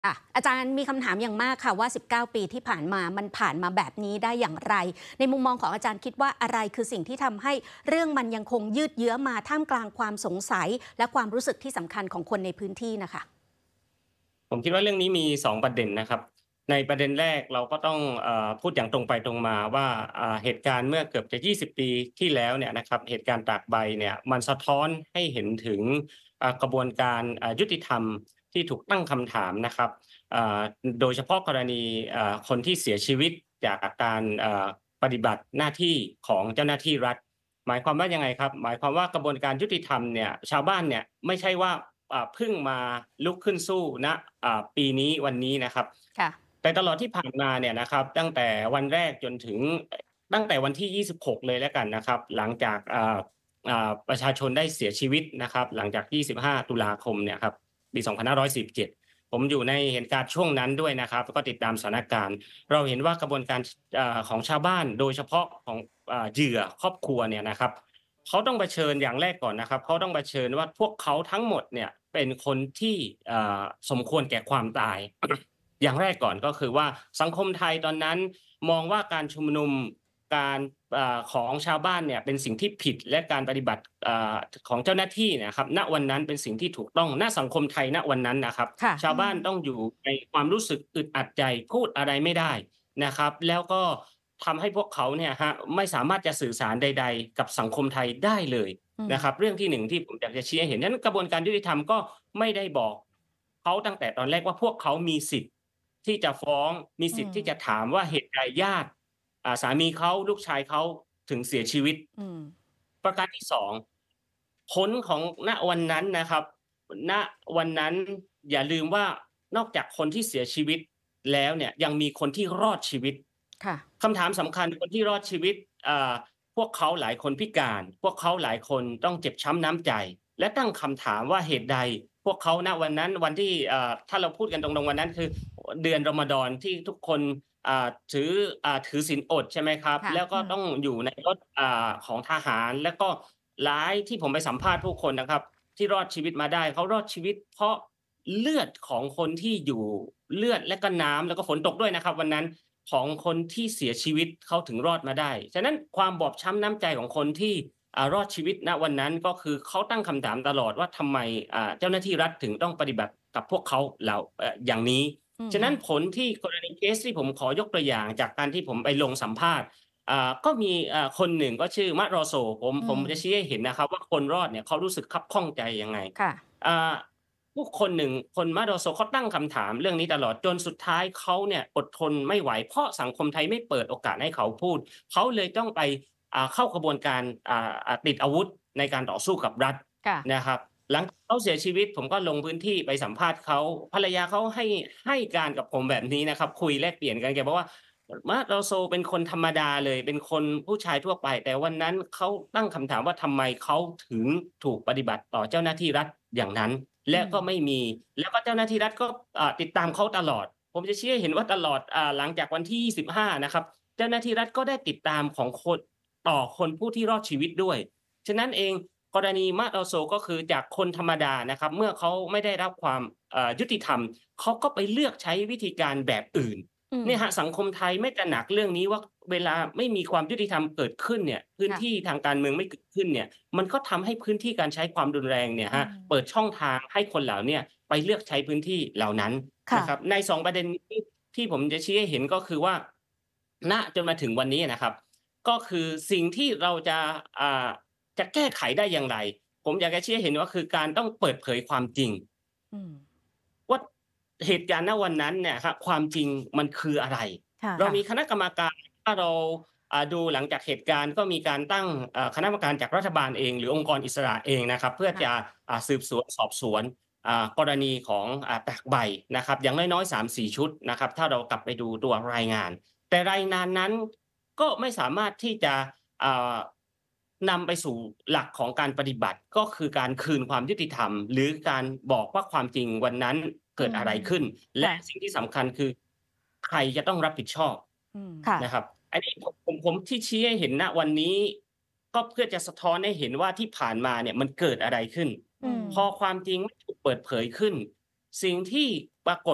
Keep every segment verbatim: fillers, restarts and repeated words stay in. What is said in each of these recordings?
อ่ะอาจารย์มีคำถามอย่างมากค่ะว่าสิบเก้าปีที่ผ่านมามันผ่านมาแบบนี้ได้อย่างไรในมุมมองของอาจารย์คิดว่าอะไรคือสิ่งที่ทำให้เรื่องมันยังคงยืดเยื้อมาท่ามกลางความสงสัยและความรู้สึกที่สำคัญของคนในพื้นที่นะคะผมคิดว่าเรื่องนี้มีสองประเด็นนะครับในประเด็นแรกเราก็ต้องเอ่อพูดอย่างตรงไปตรงมาว่าอ่าเหตุการณ์เมื่อเกือบจะยี่สิบปีที่แล้วเนี่ยนะครับเหตุการณ์ตากใบเนี่ยมันสะท้อนให้เห็นถึงอ่ากระบวนการอ่ายุติธรรมที่ถูกตั้งคำถามนะครับอ่าโดยเฉพาะกรณีอ่าคนที่เสียชีวิตจากการอ่าปฏิบัติหน้าที่ของเจ้าหน้าที่รัฐหมายความว่ายังไงครับหมายความว่ากระบวนการยุติธรรมเนี่ยชาวบ้านเนี่ยไม่ใช่ว่า อ่าเพิ่งมาลุกขึ้นสู้ณอ่าปีนี้วันนี้นะครับค่ะแต่ตลอดที่ผ่านมาเนี่ยนะครับตั้งแต่วันแรกจนถึงตั้งแต่วันที่ยี่สิบหกเลยแล้วกันนะครับหลังจากอ่าอ่าประชาชนได้เสียชีวิตนะครับหลังจากยี่สิบห้าตุลาคมเนี่ยครับปีสองพันห้าร้อยสี่สิบเจ็ดผมอยู่ในเหตุการณ์ช่วงนั้นด้วยนะครับแล้วก็ติดตามสถานการณ์เราเห็นว่ากระบวนการอ่าของชาวบ้านโดยเฉพาะของอ่าเหยื่อครอบครัวเนี่ยนะครับ เขาต้องเผชิญอย่างแรกก่อนนะครับเขาต้องเผชิญว่าพวกเขาทั้งหมดเนี่ยเป็นคนที่อ่าสมควรแก่ความตายอย่างแรกก่อนก็คือว่าสังคมไทยตอนนั้นมองว่าการชุมนุมการอ่าของชาวบ้านเนี่ยเป็นสิ่งที่ผิดและการปฏิบัติอ่าของเจ้าหน้าที่เนี่ยครับณวันนั้นเป็นสิ่งที่ถูกต้องณสังคมไทยณวันนั้นนะครับค่ะชาวบ้านต้องอยู่ในความรู้สึกอึดอัดใจพูดอะไรไม่ได้ นะครับแล้วก็ทำให้พวกเขาเนี่ยครับไม่สามารถจะสื่อสารใดๆกับสังคมไทยได้เลยอืมนะครับเรื่องที่หนึ่งที่ผมอยากจะชี้ให้เห็นนั้นกระบวนการยุติธรรมก็ไม่ได้บอกเขาตั้งแต่ตอนแรกว่าพวกเขามีสิทธิ์ที่จะฟ้องมีอืมสิทธิ์ที่จะถามว่าเหตุใดญาติอ่าสามีเขาลูกชายเขาถึงเสียชีวิตอืมประการที่สองผลของณวันนั้นนะครับณวันนั้นอย่าลืมว่านอกจากคนที่เสียชีวิตแล้วเนี่ยยังมีคนที่รอดชีวิตค่ะคำถามสำคัญคนที่รอดชีวิตอ่าพวกเขาหลายคนพิการพวกเขาหลายคนต้องเจ็บช้ำน้ำใจและตั้งคำถามว่าเหตุใดพวกเขาณวันนั้นวันที่อ่าถ้าเราพูดกันตรงๆวันนั้นคือเดือนรอมฎอนที่ทุกคนอ่าถืออ่าถือศีลอดใช่ไหมครับค่ะแล้วก็อืมต้องอยู่ในรถอ่าของทหารแล้วก็หลายที่ผมไปสัมภาษณ์ผู้คนนะครับที่รอดชีวิตมาได้เขารอดชีวิตเพราะเลือดของคนที่อยู่เลือดและก็น้ำแล้วก็ฝนตกด้วยนะครับวันนั้น ของคนที่เสียชีวิตเขาถึงรอดมาได้ ฉะนั้นความบอบช้ำน้ำใจของคนที่อ่ารอดชีวิตณวันนั้นก็คือเขาตั้งคำถามตลอดว่าทำไมอ่าเจ้าหน้าที่รัฐถึงต้องปฏิบัติกับพวกเขาเหล่าเอ่ออย่างนี้อืมฉะนั้นผลที่กรณีเคสที่ผมขอยกตัวอย่างจากการที่ผมไปลงสัมภาษณ์อ่าก็มีอ่าคนหนึ่งก็ชื่อมะรอโซผมอืมผมจะชี้ให้เห็นนะครับว่าคนรอดเนี่ยเขารู้สึกคับข้องใจยังไงค่ะอ่า ผู้คนหนึ่งคนมาโดโซเขาตั้งคำถามเรื่องนี้ตลอดจนสุดท้ายเขาเนี่ยอดทนไม่ไหวเพราะสังคมไทยไม่เปิดโอกาสให้เขาพูดเขาเลยต้องไปอ่าเข้ากระบวนการอ่าอ่าติดอาวุธในการต่อสู้กับรัฐค่ะนะครับหลังเขาเสียชีวิตผมก็ลงพื้นที่ไปสัมภาษณ์เขาภรรยาเขาให้ให้การกับผมแบบนี้นะครับคุยแลกเปลี่ยนกันแกบอกว่ามะโดโซเป็นคนธรรมดาเลยเป็นคนผู้ชายทั่วไปแต่วันนั้นเขาตั้งคำถามว่าทำไมเขาถึงถูกปฏิบัติต่อเจ้าหน้าที่รัฐอย่างนั้น และอืมก็ไม่มีแล้วก็เจ้าหน้าที่รัฐก็อ่าติดตามเขาตลอดผมจะชี้ให้เห็นว่าตลอดอ่าหลังจากวันที่ยี่สิบห้านะครับเจ้าหน้าที่รัฐก็ได้ติดตามของคนต่อคนผู้ที่รอดชีวิตด้วยฉะนั้นเองกรณีมาอาโซก็คือจากคนธรรมดานะครับเมื่อเขาไม่ได้รับความอ่ายุติธรรมเขาก็ไปเลือกใช้วิธีการแบบอื่นอืมเนี่ยครับสังคมไทยไม่ตระหนักเรื่องนี้ว่าเวลาไม่มีความยุติธรรมเกิดขึ้นเนี่ยพื้นค่ะที่ทางการเมืองไม่เกิดขึ้นเนี่ยมันก็ทำให้พื้นที่การใช้ความรุนแรงเนี่ยอืครับเปิมดช่องทางให้คนเหล่าเนี้ยไปเลือกใช้พื้นที่เหล่านั้นค่ะนะครับในสองประเด็นนี้ที่ผมจะชี้ให้เห็นก็คือว่าณจนมาถึงวันนี้อะนะครับก็คือสิ่งที่เราจะอ่าจะแก้ไขได้อย่างไรผมอยากจะชี้ให้เห็นว่าคือการต้องเปิดเผยความจริงอืมว่าเหตุการณ์ณวันนั้นเนี่ยครับความจริงมันคืออะไรค่ะเรามีคณะกรรมการถ้าเราอ่าดูหลังจากเหตุการณ์ก็มีการตั้งอ่าคณะกรรมการจากรัฐบาลเองหรือองค์กรอิสระเองนะครับเพื่อค่ะจะอ่าสืบสวนสอบสวนอ่ากรณีของอ่าตากใบนะครับอย่างน้อยๆสามถึงสี่ชุดนะครับถ้าเรากลับไปดูตัวรายงานแต่รายงานนั้นก็ไม่สามารถที่จะอ่านำไปสู่หลักของการปฏิบัติก็คือการคืนความยุติธรรมหรือการบอกว่าความจริงวันนั้นอืเกิดมอะไรขึ้นและค่ะสิ่งที่สำคัญคือใครจะต้องรับผิดชอบอืมค่ะนะครับอันนี้ผมผมผมที่ชี้ให้เห็นณวันนี้ก็เพื่อจะสะท้อนให้เห็นว่าที่ผ่านมาเนี่ยมันเกิดอะไรขึ้นอืมพอความจริงไม่ถูกเปิดเผยขึ้นสิ่งที่ปรากฏ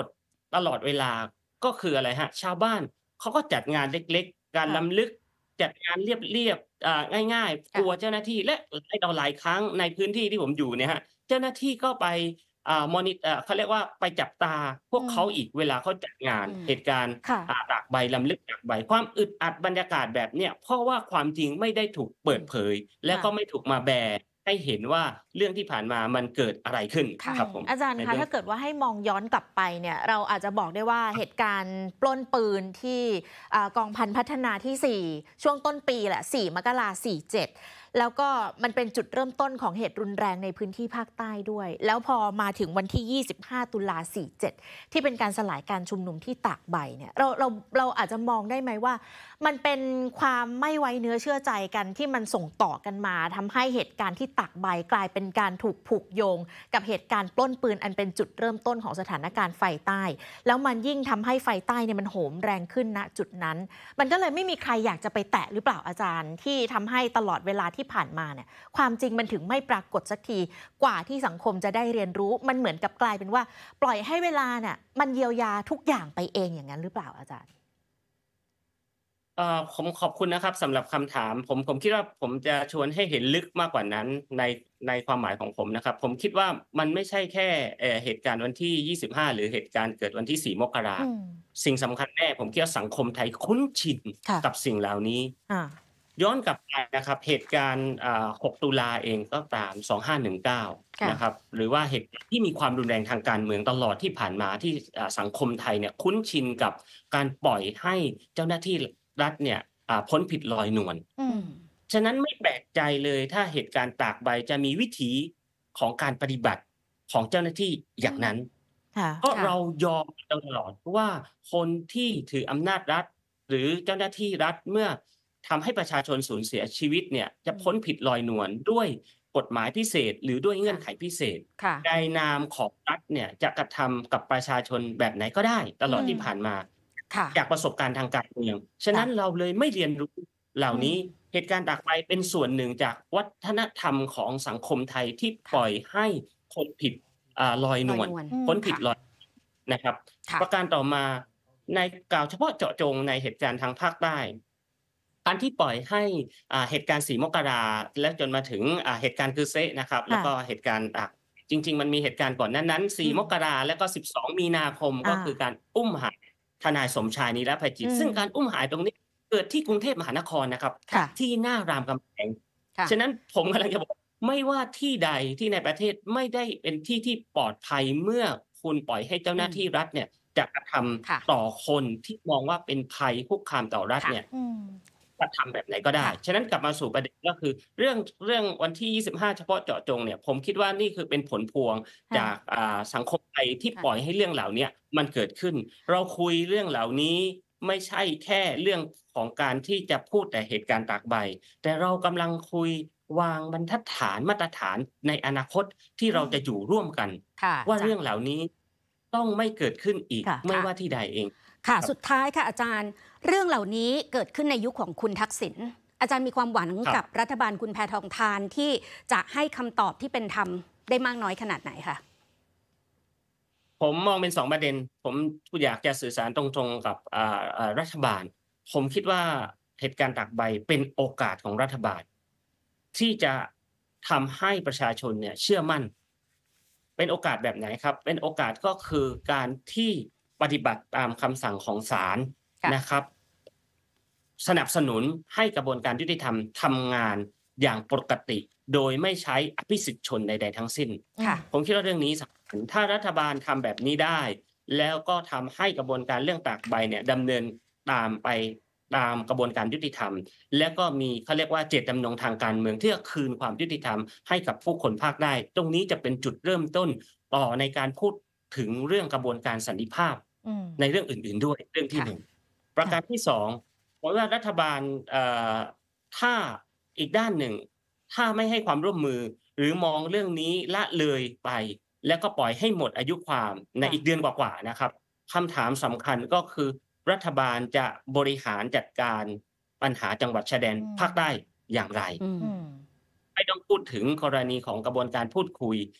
ตลอดเวลาก็คืออะไรฮะชาวบ้านเขาก็จัดงานเล็กๆการค่ะรำลึกจัดงานเรียบๆอ่าง่ายๆกค่ะลัวเจ้าหน้าที่และหลายต่อหลายครั้งในพื้นที่ที่ผมอยู่เนี่ยครับเจ้าหน้าที่ก็ไปอ่ามอนิเอ่อเขาเรียกว่าไปจับตาพวอืมกเขาอีกเวลาเขาจัดงานอืมเหตุการณ์ค่ะอ่าตากใบรำลึกตากใบความอึดอัดบรรยากาศแบบเนี้ยเพราะว่าความจริงไม่ได้ถูกอืเปิดมเผยและค่ะก็ไม่ถูกมาแบร์ให้เห็นว่าเรื่องที่ผ่านมามันเกิดอะไรขึ้นอืมครับผมอาจารย์คะในเรื่องถ้าเกิดว่าให้มองย้อนกลับไปเนี่ยเราอาจจะบอกได้ว่าเหตุการณ์ปล้นปืนที่อ่ากองพันพัฒนาที่สี่ช่วงต้นปีแหละสี่มกราสี่เจ็ดแล้วก็มันเป็นจุดเริ่มต้นของเหตุรุนแรงในพื้นที่ภาคใต้ด้วย แล้วพอมาถึงวันที่ยี่สิบห้าตุลาสี่เจ็ดที่เป็นการสลายการชุมนุมที่ตากใบเนี่ยเราเราเราอาจจะมองได้ไหมว่า มันเป็นความไม่ไว้เนื้อเชื่อใจกันที่มันส่งต่อกันมาทำให้เหตุการณ์ที่ตากใบกลายเป็นการถูกผูกโยง กับเหตุการณ์ปล้นปืนอันเป็นจุดเริ่มต้นของสถานการณ์ไฟใต้ แล้วมันยิ่งทำให้ไฟใต้เนี่ยมันโหมแรงขึ้นณจุดนั้น มันก็เลยไม่มีใครอยากจะไปแตะหรือเปล่าอาจารย์ที่ทำให้ตลอดเวลาที่ผ่านมาเนี่ยความจริงมันถึงไม่ปรากฏสักทีกว่าที่สังคมจะได้เรียนรู้มันเหมือนกับกลายเป็นว่า ปล่อยให้เวลาเนี่ยมันเยียวยาทุกอย่างไปเองอย่างนั้นหรือเปล่าอาจารย์เอ่อผมขอบคุณนะครับสำหรับคำถามผมผมคิดว่าผมจะชวนให้เห็นลึกมากกว่านั้นในในความหมายของผมนะครับผมคิดว่ามันไม่ใช่แค่เอ่อเหตุการณ์วันที่ยี่สิบห้าหรือเหตุการณ์เกิดวันที่สี่มกราอืมสิ่งสำคัญแน่ผมคิดว่าสังคมไทยคุ้นชินค่ะกับสิ่งเหล่านี้อ่าย้อนกลับไปนะครับเหตุการณ์อ่าหกตุลาเองก็ตามสองพันห้าร้อยสิบเก้าค่ะนะครับหรือว่าเหตุการณ์ที่มีความรุนแรงทางการเมืองตลอดที่ผ่านมาที่อ่าสังคมไทยเนี่ยคุ้นชินกับการปล่อยให้เจ้าหน้าที่รัฐเนี่ย อ่าพ้นผิดลอยนวลอืมอืมฉะนั้นไม่แปลกใจเลยถ้าเหตุการณ์ตากใบจะมีวิถีของการปฏิบัติของเจ้าหน้าที่อย่างนั้นค่ะเพราะค่ะเรายอมตลอดว่าคนที่ถืออำนาจรัฐหรือเจ้าหน้าที่รัฐเมื่อทำให้ประชาชนสูญเสียชีวิตเนี่ยจะพ้นผิดลอยนวลด้วยกฎหมายพิเศษหรือด้วยเงื่อนไขพิเศษค่ะในนามของรัฐเนี่ยจะกระทำกับประชาชนแบบไหนก็ได้ตลอดอืมที่ผ่านมาค่ะจากประสบการณ์ทางการเมืองฉะนั้นค่ะเราเลยไม่เรียนรู้เหล่าอืมนี้เหตุการณ์ตากใบเป็นส่วนหนึ่งจากวัฒนธรรมของสังคมไทยที่ปล่อยค่ะให้คนผิดอ่าลอยนวลลอยนวลอืมพ้นผิดค่ะลอยนะครับค่ะประการต่อมาในกล่าวเฉพาะเจาะจงในเหตุการณ์ทางภาคใต้การที่ปล่อยให้อ่าเหตุการณ์สี่มกราแล้วจนมาถึงอ่าเหตุการณ์คือเซะนะครับแล้วค่ะก็เหตุการณ์อ่าจริงๆมันมีเหตุการณ์ก่อนหน้านั้นอืสี่มมกราแล้วก็สิบสองมีนาคมก็อาคือการอุ้มหายทนายสมชายนิรภัยจิตอืมซึ่งการอุ้มหายตรงนี้เกิดที่กรุงเทพมหานครนะครับค่ะที่หน้ารามคำแหงค่ะฉะนั้นผมกำลังจะบอกไม่ว่าที่ใดที่ในประเทศไม่ได้เป็นที่ที่ปลอดภัยเมื่อคุณปล่อยให้เจ้าหอืน้ามที่รัฐเนี่ยจะกระทค่ะำต่อคนที่มองว่าเป็นภัยคุกคามต่อรัฐค่ะเนี่ยอืมจะทำแบบไหนก็ได้ค่ะฉะนั้นกลับมาสู่ประเด็นก็คือเรื่องเรื่องวันที่ยี่สิบห้าเฉพาะเจาะจงเนี่ยผมคิดว่านี่คือเป็นผลพวงค่ะจากอ่าสังคมไทยที่ปล่อยค่ะให้เรื่องเหล่าเนี้ยมันเกิดขึ้น เราคุยเรื่องเหล่านี้ไม่ใช่แค่เรื่องของการที่จะพูดแต่เหตุการณ์ตากใบ แต่เรากำลังคุยวางบรรทัดฐานมาตรฐานในอนาคตที่อืมเราจะอยู่ร่วมกันค่ะว่าจ้ะเรื่องเหล่านี้ต้องไม่เกิดขึ้นอีกค่ะไม่ค่ะว่าที่ใดเองค่ะครับสุดท้ายค่ะอาจารย์ เรื่องเหล่านี้เกิดขึ้นในยุคของคุณทักษิณอาจารย์มีความหวังครับกับรัฐบาลคุณแพทองทานที่จะให้คำตอบที่เป็นธรรมได้มากน้อยขนาดไหนคะผมมองเป็นสองประเด็นผมอยากจะสื่อสารตรงๆกับอ่าอ่ารัฐบาลผมคิดว่าเหตุการณ์ตากใบเป็นโอกาสของรัฐบาลที่จะทำให้ประชาชนเนี่ยเชื่อมั่นเป็นโอกาสแบบไหนครับเป็นโอกาสก็คือการที่ปฏิบัติตามคำสั่งของศาลค่ะนะครับ สนับสนุนให้กระบวนการยุติธรรมทำงานอย่างปกติโดยไม่ใช้อภิสิทธิชนใดๆทั้งสิ้นค่ะผมคิดว่าเรื่องนี้สำคัญถ้ารัฐบาลทำแบบนี้ได้ แล้วก็ทำให้กระบวนการเรื่องตากใบเนี่ยดำเนินตามไปตามกระบวนการยุติธรรม และก็มีเขาเรียกว่าเจตจำนงทางการเมืองที่จะคืนความยุติธรรมให้กับผู้คนภาคได้ ตรงนี้จะเป็นจุดเริ่มต้นต่อในการพูดถึงเรื่องกระบวนการสันติภาพอืมในเรื่องอื่นๆด้วยเรื่องที่ค่ะหนึ่งประการที่สอง ผมว่ารัฐบาลเอ่อถ้าอีกด้านหนึ่งถ้าไม่ให้ความร่วมมือหรือมองเรื่องนี้ละเลยไปแล้วก็ปล่อยให้หมดอายุความในค่ะอีกเดือนกว่าๆนะครับคำถามสำคัญก็คือรัฐบาลจะบริหารจัดการปัญหาจังหวัดชายแดนอืมภาคใต้อย่างไรอืมอืมไม่ต้องพูดถึงกรณีของกระบวนการพูดคุย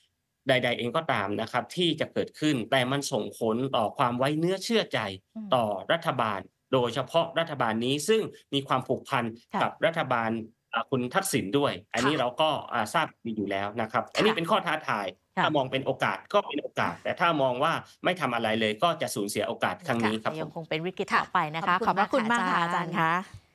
ใด ๆ เองก็ตามนะครับที่จะเกิดขึ้นแต่มันส่งผลต่อความไว้เนื้อเชื่อใจอืมต่อรัฐบาลโดยเฉพาะรัฐบาลนี้ซึ่งมีความผูกพันค่ะกับรัฐบาลอ่าคุณทักษิณด้วยอันนี้ค่ะเราก็อ่าทราบดีอยู่แล้วนะครับอันนี้ค่ะเป็นข้อท้าทายค่ะถ้ามองเป็นโอกาสก็เป็นโอกาสแต่ถ้ามองว่าไม่ทำอะไรเลยก็จะสูญเสียโอกาสครั้งค่ะนี้ครับผมยังคงเป็นวิกฤตค่ะต่อไปนะคะขอบคุณขอบพระคุณมากมากค่ะค่ะอาอาจารย์จารย์คะ